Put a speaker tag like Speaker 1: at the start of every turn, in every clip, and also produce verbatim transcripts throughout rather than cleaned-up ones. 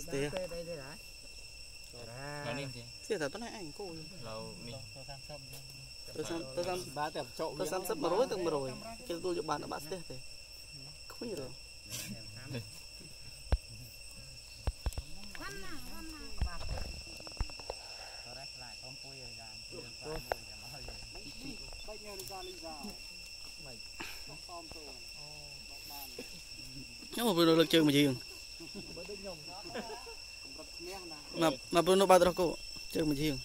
Speaker 1: Tía.
Speaker 2: Mà nên gì?
Speaker 1: Tía thật tốt anh cô.
Speaker 2: Lâu đi.
Speaker 1: Tôi xem tôi xem ba tập trộn tôi xem sắp mà rối từng mà rồi. Cái tôi chụp bàn ở bát tía thì. Không nhiều rồi. Nhớ một video lực chơi mà gì mà mà Bruno ba trò cô chơi mà gì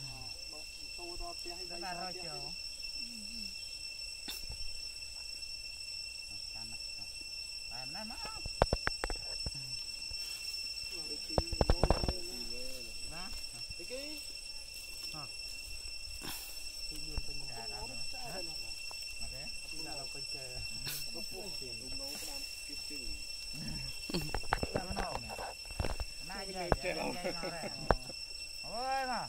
Speaker 3: ôi mà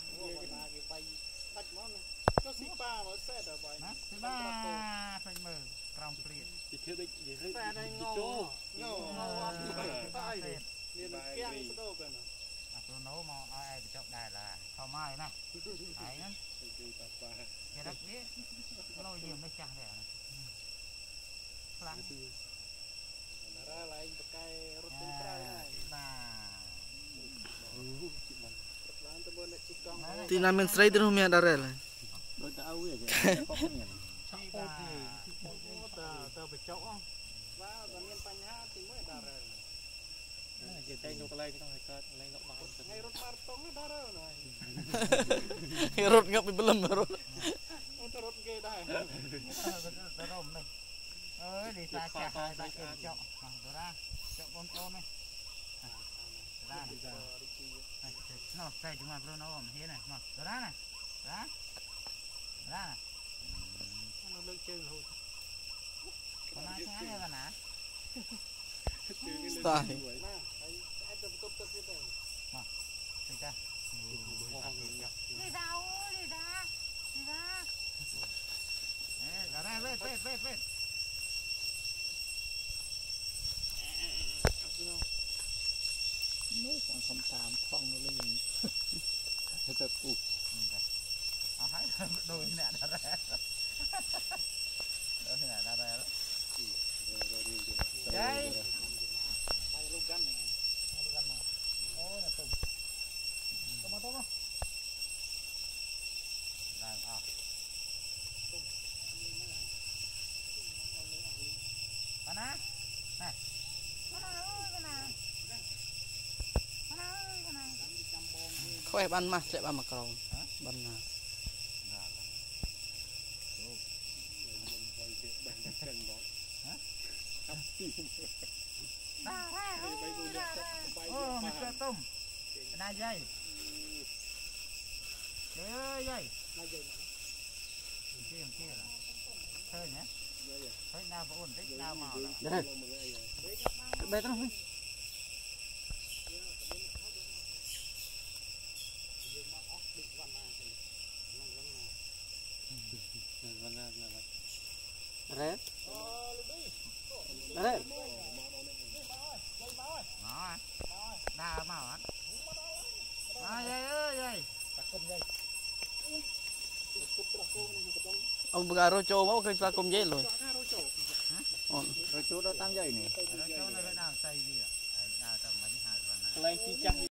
Speaker 4: có xí ba mà xe được vậy
Speaker 3: xí ba phải mở trong priệt
Speaker 4: thì thiếu định gì hết xe đây ngô ngô ngô tay nên nó keng cái đâu cơ nó
Speaker 3: tôi nấu mà ai bị chọc đài là không mai nè đấy nhá cái đặc biệt lâu nhiều mới chặt đấy
Speaker 4: ra lại cái rốt tinh trai này
Speaker 1: thì nam men straight itu mia darel
Speaker 4: đôi tao vậy chứ không nhiều chắc ôn thì tao tao phải chậu không và còn miền Tây ha thì mới darel cái tay nó lấy cái thằng lấy nó bằng ngay rốt martong nó darel này
Speaker 1: rốt ngập bị belum rốt
Speaker 4: rốt ghê đây
Speaker 3: rốt này ơi đi xa chả hai ba cái chậu ra chậu con con này ra nó tay chúng ta vừa nó ôm thế này mà ra này ra ra này
Speaker 4: nó lên chơi rồi
Speaker 3: con ai thế này là nã
Speaker 1: style
Speaker 4: ai tập tập tập như thế
Speaker 3: mà đi ra đi ra đi ra đi ra ra ra vết vết vết vết
Speaker 4: nó còn không tạm phong nó lên hơi thật tụt
Speaker 3: à hái đôi như này đã ra đôi như này đã ra đó đây
Speaker 4: đây lúc gắn này lúc gắn mà ô là tùng tùng mà tùng không
Speaker 3: đây à bạn á này
Speaker 1: khỏe ban mà sẽ ban mà cầu ban nào
Speaker 3: ô mình cho tôm này dây dây ơi dây
Speaker 4: này dây
Speaker 3: kia kia là chơi nhé thấy nào có ổn định nào mà
Speaker 1: đây đây nó thôi Đấy. Đấy.
Speaker 3: Đó. Đa màu á. À dây ơi dây.
Speaker 1: Ông bữa rồi cho máu cái pha công dây rồi.
Speaker 4: Rồi chỗ đó tam dây này.
Speaker 3: Rồi chỗ nó đang xây gì à? Đào tầm mấy hai con này.
Speaker 4: Lấy chi chăng